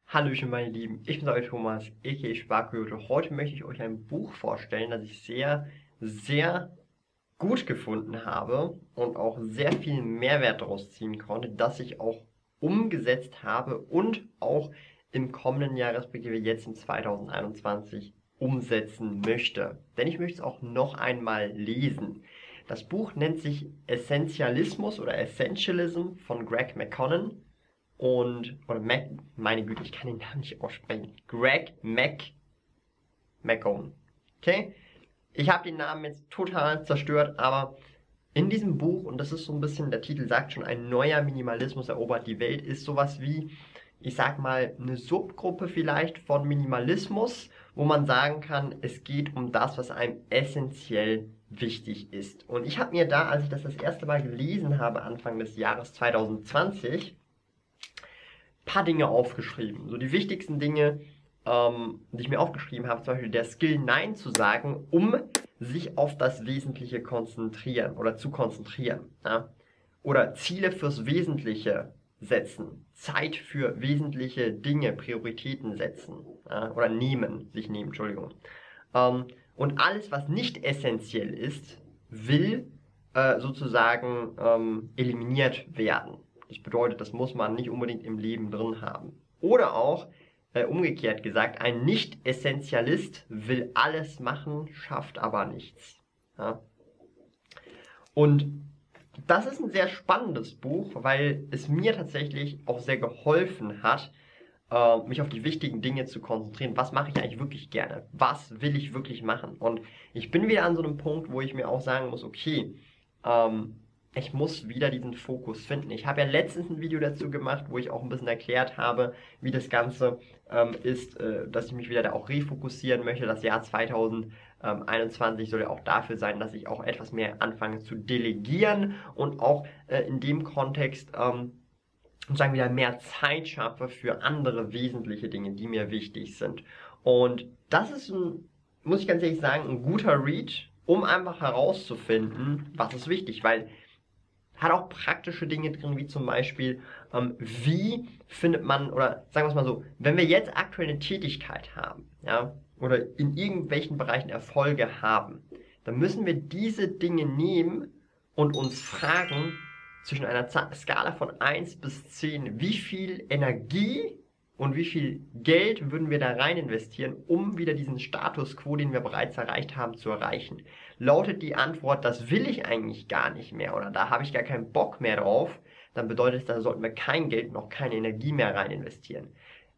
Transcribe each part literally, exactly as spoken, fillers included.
Hallöchen meine Lieben, ich bin euer Thomas, aka Sparkoyote. Heute möchte ich euch ein Buch vorstellen, das ich sehr, sehr gut gefunden habe und auch sehr viel Mehrwert daraus ziehen konnte, das ich auch umgesetzt habe und auch im kommenden Jahr, respektive jetzt im zweitausendeinundzwanzig, umsetzen möchte. Denn ich möchte es auch noch einmal lesen. Das Buch nennt sich Essentialismus oder Essentialism von Greg McKeown. Und, oder Mac, meine Güte, ich kann den Namen nicht aussprechen. Greg Mac, McKeown. Okay? Ich habe den Namen jetzt total zerstört, aber in diesem Buch, und das ist so ein bisschen, der Titel sagt schon, ein neuer Minimalismus erobert die Welt, ist sowas wie, ich sag mal, eine Subgruppe vielleicht von Minimalismus, wo man sagen kann, es geht um das, was einem essentiell wichtig ist. Und ich habe mir da, als ich das das erste Mal gelesen habe, Anfang des Jahres zweitausendzwanzig, paar Dinge aufgeschrieben. So die wichtigsten Dinge, ähm, die ich mir aufgeschrieben habe, zum Beispiel der Skill Nein zu sagen, um sich auf das Wesentliche konzentrieren oder zu konzentrieren. Ja? Oder Ziele fürs Wesentliche setzen. Zeit für wesentliche Dinge, Prioritäten setzen. Ja? Oder nehmen, sich nehmen, Entschuldigung. Ähm, und alles, was nicht essentiell ist, will äh, sozusagen ähm, eliminiert werden. Das bedeutet, das muss man nicht unbedingt im Leben drin haben. Oder auch, äh, umgekehrt gesagt, ein Nicht-Essentialist will alles machen, schafft aber nichts. Ja? Und das ist ein sehr spannendes Buch, weil es mir tatsächlich auch sehr geholfen hat, äh, mich auf die wichtigen Dinge zu konzentrieren. Was mache ich eigentlich wirklich gerne? Was will ich wirklich machen? Und ich bin wieder an so einem Punkt, wo ich mir auch sagen muss, okay, ähm, ich muss wieder diesen Fokus finden. Ich habe ja letztens ein Video dazu gemacht, wo ich auch ein bisschen erklärt habe, wie das Ganze ähm, ist, äh, dass ich mich wieder da auch refokussieren möchte. Das Jahr zweitausendeinundzwanzig soll ja auch dafür sein, dass ich auch etwas mehr anfange zu delegieren und auch äh, in dem Kontext ähm, sozusagen wieder mehr Zeit schaffe für andere wesentliche Dinge, die mir wichtig sind. Und das ist ein, muss ich ganz ehrlich sagen, ein guter Read, um einfach herauszufinden, was ist wichtig, weil hat auch praktische Dinge drin, wie zum Beispiel, ähm, wie findet man, oder sagen wir es mal so, wenn wir jetzt aktuell eine Tätigkeit haben, ja, oder in irgendwelchen Bereichen Erfolge haben, dann müssen wir diese Dinge nehmen und uns fragen, zwischen einer Skala von eins bis zehn, wie viel Energie und wie viel Geld würden wir da rein investieren, um wieder diesen Status quo, den wir bereits erreicht haben, zu erreichen? Lautet die Antwort, das will ich eigentlich gar nicht mehr oder da habe ich gar keinen Bock mehr drauf, dann bedeutet es, da sollten wir kein Geld, noch keine Energie mehr rein investieren.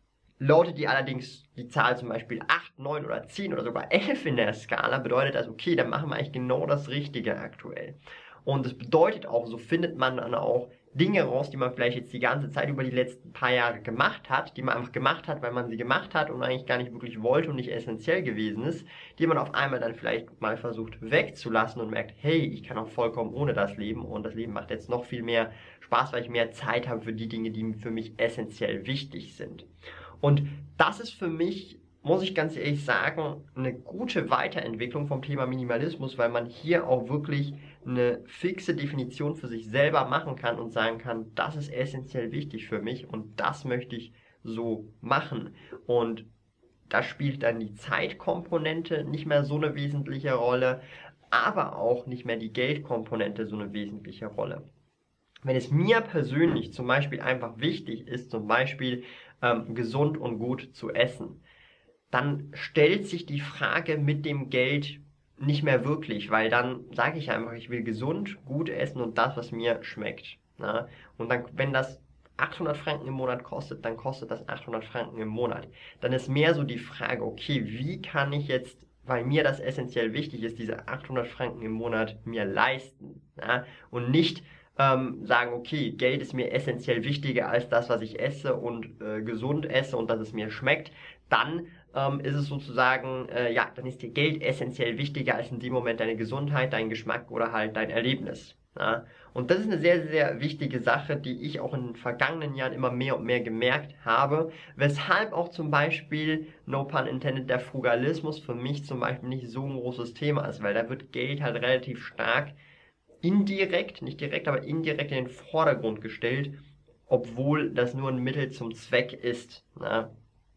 Lautet die allerdings die Zahl zum Beispiel acht, neun oder zehn oder sogar elf in der Skala, bedeutet das, okay, dann machen wir eigentlich genau das Richtige aktuell. Und das bedeutet auch, so findet man dann auch Dinge raus, die man vielleicht jetzt die ganze Zeit über die letzten paar Jahre gemacht hat, die man einfach gemacht hat, weil man sie gemacht hat und eigentlich gar nicht wirklich wollte und nicht essentiell gewesen ist, die man auf einmal dann vielleicht mal versucht wegzulassen und merkt, hey, ich kann auch vollkommen ohne das leben und das Leben macht jetzt noch viel mehr Spaß, weil ich mehr Zeit habe für die Dinge, die für mich essentiell wichtig sind. Und das ist für mich, muss ich ganz ehrlich sagen, eine gute Weiterentwicklung vom Thema Minimalismus, weil man hier auch wirklich eine fixe Definition für sich selber machen kann und sagen kann, das ist essentiell wichtig für mich und das möchte ich so machen. Und da spielt dann die Zeitkomponente nicht mehr so eine wesentliche Rolle, aber auch nicht mehr die Geldkomponente so eine wesentliche Rolle. Wenn es mir persönlich zum Beispiel einfach wichtig ist, zum Beispiel ähm, gesund und gut zu essen, dann stellt sich die Frage mit dem Geld nicht mehr wirklich, weil dann sage ich einfach, ich will gesund, gut essen und das, was mir schmeckt. Na? Und dann, wenn das achthundert Franken im Monat kostet, dann kostet das achthundert Franken im Monat. Dann ist mehr so die Frage, okay, wie kann ich jetzt, weil mir das essentiell wichtig ist, diese achthundert Franken im Monat mir leisten, na? Und nicht ähm, sagen, okay, Geld ist mir essentiell wichtiger als das, was ich esse und äh, gesund esse und dass es mir schmeckt, dann ähm, ist es sozusagen, äh, ja, dann ist dir Geld essentiell wichtiger als in dem Moment deine Gesundheit, dein Geschmack oder halt dein Erlebnis. Ja? Und das ist eine sehr, sehr wichtige Sache, die ich auch in den vergangenen Jahren immer mehr und mehr gemerkt habe, weshalb auch zum Beispiel, no pun intended, der Frugalismus für mich zum Beispiel nicht so ein großes Thema ist, weil da wird Geld halt relativ stark indirekt, nicht direkt, aber indirekt in den Vordergrund gestellt, obwohl das nur ein Mittel zum Zweck ist. Ne?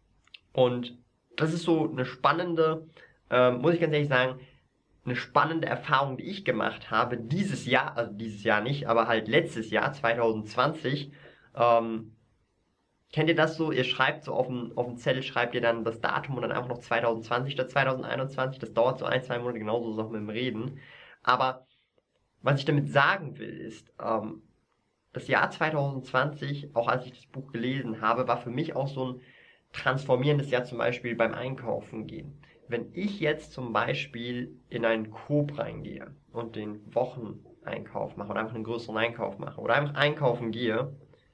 Und das ist so eine spannende, äh, muss ich ganz ehrlich sagen, eine spannende Erfahrung, die ich gemacht habe dieses Jahr, also dieses Jahr nicht, aber halt letztes Jahr, zwanzig zwanzig. Ähm, kennt ihr das so? Ihr schreibt so auf dem, auf dem Zettel, schreibt ihr dann das Datum und dann einfach noch zwanzig zwanzig statt zwanzig einundzwanzig. Das dauert so ein, zwei Monate, genauso ist es auch mit dem Reden. Aber was ich damit sagen will, ist, ähm, das Jahr zwanzig zwanzig, auch als ich das Buch gelesen habe, war für mich auch so ein transformierendes Jahr, zum Beispiel beim Einkaufen gehen. Wenn ich jetzt zum Beispiel in einen Coop reingehe und den Wocheneinkauf mache oder einfach einen größeren Einkauf mache oder einfach einkaufen gehe,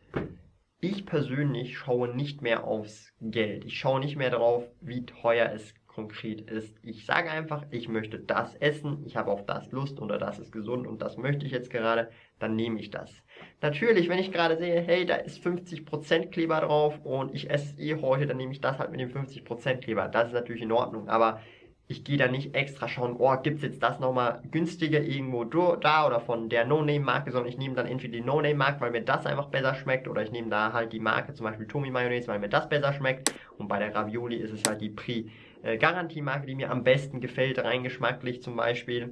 ich persönlich schaue nicht mehr aufs Geld. Ich schaue nicht mehr darauf, wie teuer es konkret ist. Ich sage einfach, ich möchte das essen, ich habe auf das Lust oder das ist gesund und das möchte ich jetzt gerade, dann nehme ich das. Natürlich, wenn ich gerade sehe, hey, da ist fünfzig Prozent Kleber drauf und ich esse es eh heute, dann nehme ich das halt mit dem fünfzig Prozent Kleber. Das ist natürlich in Ordnung, aber ich gehe da nicht extra schauen, oh, gibt's jetzt das nochmal günstiger irgendwo da oder von der No-Name-Marke, sondern ich nehme dann entweder die No-Name-Marke, weil mir das einfach besser schmeckt, oder ich nehme da halt die Marke, zum Beispiel Tomi Mayonnaise, weil mir das besser schmeckt, und bei der Ravioli ist es halt die Pri-Garantie-Marke, die mir am besten gefällt, rein geschmacklich zum Beispiel.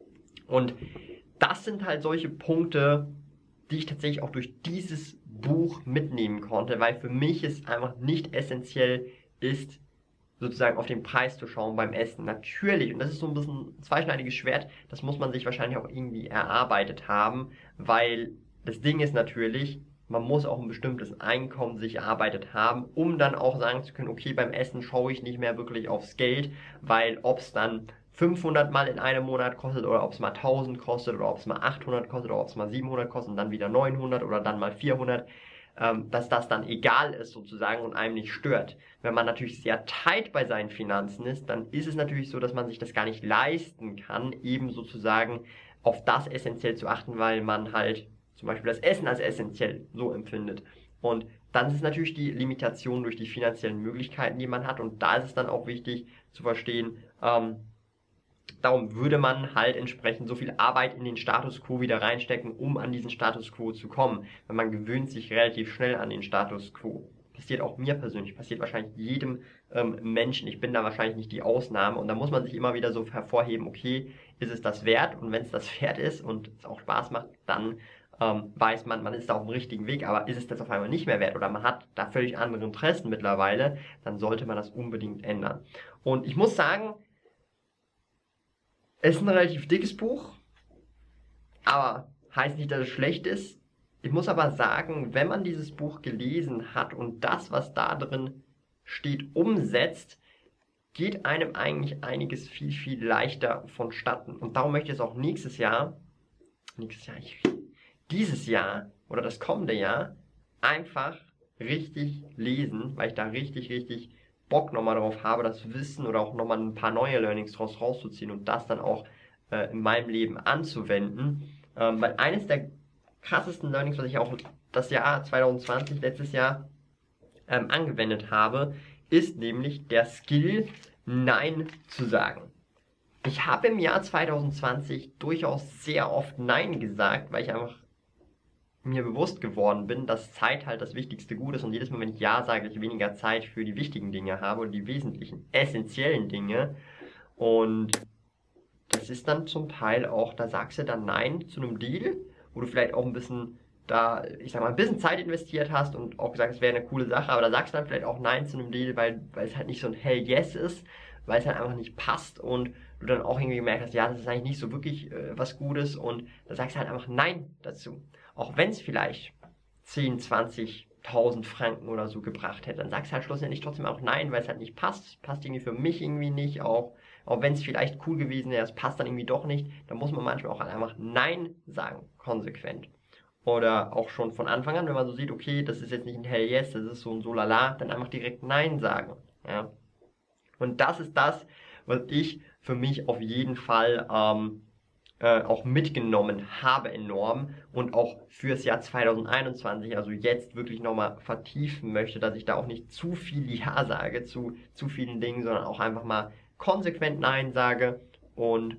Und das sind halt solche Punkte, die ich tatsächlich auch durch dieses Buch mitnehmen konnte, weil für mich es einfach nicht essentiell ist, sozusagen auf den Preis zu schauen beim Essen. Natürlich, und das ist so ein bisschen ein zweischneidiges Schwert, das muss man sich wahrscheinlich auch irgendwie erarbeitet haben, weil das Ding ist natürlich, man muss auch ein bestimmtes Einkommen sich erarbeitet haben, um dann auch sagen zu können, okay, beim Essen schaue ich nicht mehr wirklich aufs Geld, weil ob es dann fünfhundert Mal in einem Monat kostet oder ob es mal tausend kostet oder ob es mal achthundert kostet oder ob es mal siebenhundert kostet und dann wieder neunhundert oder dann mal vierhundert, dass das dann egal ist sozusagen und einem nicht stört. Wenn man natürlich sehr tight bei seinen Finanzen ist, dann ist es natürlich so, dass man sich das gar nicht leisten kann, eben sozusagen auf das essentiell zu achten, weil man halt zum Beispiel das Essen als essentiell so empfindet. Und dann ist es natürlich die Limitation durch die finanziellen Möglichkeiten, die man hat, und da ist es dann auch wichtig zu verstehen, ähm, darum würde man halt entsprechend so viel Arbeit in den Status Quo wieder reinstecken, um an diesen Status Quo zu kommen. Weil man gewöhnt sich relativ schnell an den Status Quo. Passiert auch mir persönlich, passiert wahrscheinlich jedem ähm, Menschen. Ich bin da wahrscheinlich nicht die Ausnahme. Und da muss man sich immer wieder so hervorheben, okay, ist es das wert? Und wenn es das wert ist und es auch Spaß macht, dann ähm, weiß man, man ist da auf dem richtigen Weg. Aber ist es das auf einmal nicht mehr wert oder man hat da völlig andere Interessen mittlerweile, dann sollte man das unbedingt ändern. Und ich muss sagen, es ist ein relativ dickes Buch, aber heißt nicht, dass es schlecht ist. Ich muss aber sagen, wenn man dieses Buch gelesen hat und das, was da drin steht, umsetzt, geht einem eigentlich einiges viel, viel leichter vonstatten. Und darum möchte ich es auch nächstes Jahr, nächstes Jahr, ich, dieses Jahr oder das kommende Jahr einfach richtig lesen, weil ich da richtig, richtig Bock nochmal drauf habe, das Wissen oder auch nochmal ein paar neue Learnings draus rauszuziehen und das dann auch äh, in meinem Leben anzuwenden. Ähm, weil eines der krassesten Learnings, was ich auch das Jahr zwanzig zwanzig, letztes Jahr, ähm, angewendet habe, ist nämlich der Skill, Nein zu sagen. Ich habe im Jahr zwanzig zwanzig durchaus sehr oft Nein gesagt, weil ich einfach mir bewusst geworden bin, dass Zeit halt das wichtigste Gut ist und jedes Mal, wenn ich Ja sage, ich weniger Zeit für die wichtigen Dinge habe und die wesentlichen, essentiellen Dinge. Und das ist dann zum Teil auch, da sagst du dann Nein zu einem Deal, wo du vielleicht auch ein bisschen da, ich sag mal, ein bisschen Zeit investiert hast und auch gesagt, es wäre eine coole Sache, aber da sagst du dann vielleicht auch Nein zu einem Deal, weil, weil es halt nicht so ein Hell Yes ist, weil es halt einfach nicht passt und du dann auch irgendwie gemerkt hast, ja, das ist eigentlich nicht so wirklich äh, was Gutes, und da sagst du halt einfach Nein dazu. Auch wenn es vielleicht zehn, zwanzigtausend Franken oder so gebracht hätte, dann sagst du halt schlussendlich trotzdem auch Nein, weil es halt nicht passt, passt irgendwie für mich irgendwie nicht, auch, auch wenn es vielleicht cool gewesen wäre, es passt dann irgendwie doch nicht, dann muss man manchmal auch einfach Nein sagen, konsequent. Oder auch schon von Anfang an, wenn man so sieht, okay, das ist jetzt nicht ein Hell Yes, das ist so ein Solala, dann einfach direkt Nein sagen. Ja. Und das ist das, was ich für mich auf jeden Fall ähm, äh, auch mitgenommen habe enorm und auch fürs Jahr zwanzig einundzwanzig, also jetzt wirklich nochmal vertiefen möchte, dass ich da auch nicht zu viel Ja sage zu, zu vielen Dingen, sondern auch einfach mal konsequent Nein sage und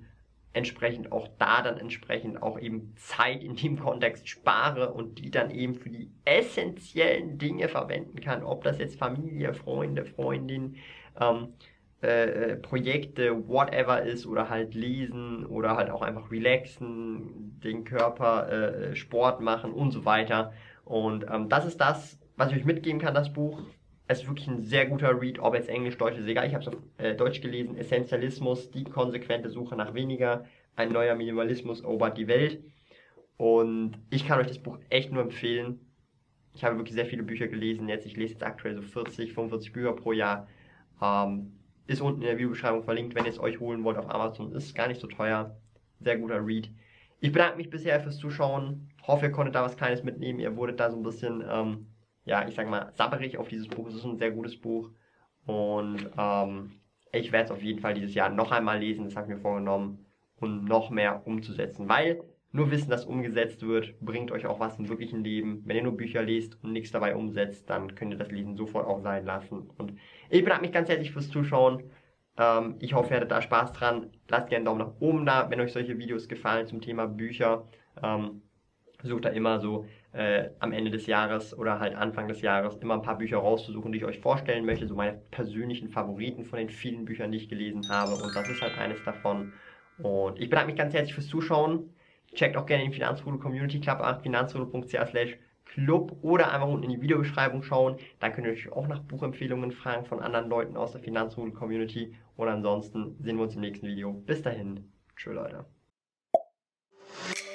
entsprechend auch da dann entsprechend auch eben Zeit in dem Kontext spare und die dann eben für die essentiellen Dinge verwenden kann, ob das jetzt Familie, Freunde, Freundin, ähm, äh, Projekte, whatever ist oder halt lesen oder halt auch einfach relaxen, den Körper, äh, Sport machen und so weiter. Und ähm, das ist das, was ich euch mitgeben kann, das Buch. Es ist wirklich ein sehr guter Read, ob jetzt Englisch, Deutsch ist egal. Ich habe es auf äh, Deutsch gelesen. Essentialismus, die konsequente Suche nach weniger. Ein neuer Minimalismus erobert die Welt. Und ich kann euch das Buch echt nur empfehlen. Ich habe wirklich sehr viele Bücher gelesen jetzt. Ich lese jetzt aktuell so vierzig, fünfundvierzig Bücher pro Jahr. Ähm, ist unten in der Videobeschreibung verlinkt, wenn ihr es euch holen wollt auf Amazon. Ist gar nicht so teuer. Sehr guter Read. Ich bedanke mich bisher fürs Zuschauen. Hoffe, ihr konntet da was Kleines mitnehmen. Ihr wurdet da so ein bisschen... Ähm, ja, ich sag mal, sabberig auf dieses Buch. Es ist ein sehr gutes Buch. Und ähm, ich werde es auf jeden Fall dieses Jahr noch einmal lesen, das habe ich mir vorgenommen, und noch mehr umzusetzen. Weil nur Wissen, das umgesetzt wird, bringt euch auch was im wirklichen Leben. Wenn ihr nur Bücher lest und nichts dabei umsetzt, dann könnt ihr das Lesen sofort auch sein lassen. Und ich bedanke mich ganz herzlich fürs Zuschauen. Ähm, ich hoffe, ihr hattet da Spaß dran. Lasst gerne einen Daumen nach oben da, wenn euch solche Videos gefallen zum Thema Bücher. Ähm, Versucht da immer so äh, am Ende des Jahres oder halt Anfang des Jahres immer ein paar Bücher rauszusuchen, die ich euch vorstellen möchte. So meine persönlichen Favoriten von den vielen Büchern, die ich gelesen habe. Und das ist halt eines davon. Und ich bedanke mich ganz herzlich fürs Zuschauen. Checkt auch gerne den Finanzroute Community Club ab, finanzroute punkt c h slash club oder einfach unten in die Videobeschreibung schauen. Da könnt ihr euch auch nach Buchempfehlungen fragen von anderen Leuten aus der Finanzroute Community. Und ansonsten sehen wir uns im nächsten Video. Bis dahin. Tschö, Leute.